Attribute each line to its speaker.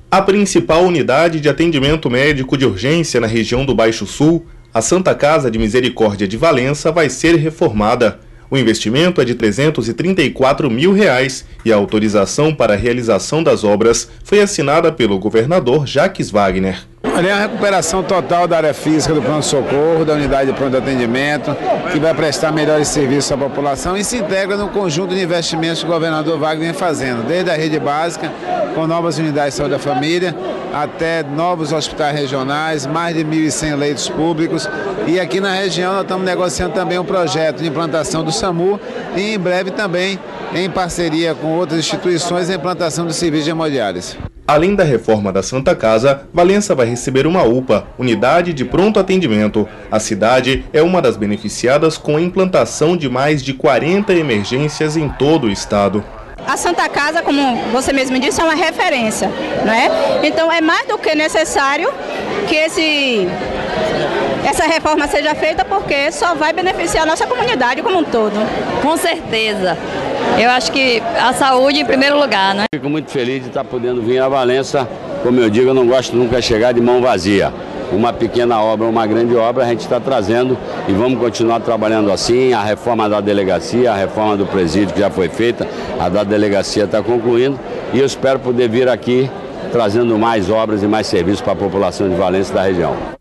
Speaker 1: A principal unidade de atendimento médico de urgência na região do Baixo Sul, a Santa Casa de Misericórdia de Valença, vai ser reformada. O investimento é de R$ 334 mil e a autorização para a realização das obras foi assinada pelo governador Jacques Wagner.
Speaker 2: É a recuperação total da área física do pronto-socorro, da unidade de pronto-atendimento, que vai prestar melhores serviços à população e se integra no conjunto de investimentos que o governador Wagner vem fazendo, desde a rede básica, com novas unidades de saúde da família, até novos hospitais regionais, mais de 1.100 leitos públicos. E aqui na região nós estamos negociando também um projeto de implantação do SAMU e em breve também, em parceria com outras instituições, a implantação do serviço de hemodiálise.
Speaker 1: Além da reforma da Santa Casa, Valença vai receber uma UPA, Unidade de Pronto Atendimento. A cidade é uma das beneficiadas com a implantação de mais de 40 emergências em todo o estado.
Speaker 3: A Santa Casa, como você mesmo disse, é uma referência, não é? Então é mais do que necessário que essa reforma seja feita, porque só vai beneficiar a nossa comunidade como um todo.
Speaker 4: Com certeza. Eu acho que a saúde em primeiro lugar, né?
Speaker 5: Fico muito feliz de estar podendo vir a Valença. Como eu digo, eu não gosto nunca de chegar de mão vazia. Uma pequena obra, uma grande obra, a gente está trazendo e vamos continuar trabalhando assim. A reforma da delegacia, a reforma do presídio que já foi feita, a da delegacia está concluindo e eu espero poder vir aqui trazendo mais obras e mais serviços para a população de Valença e da região.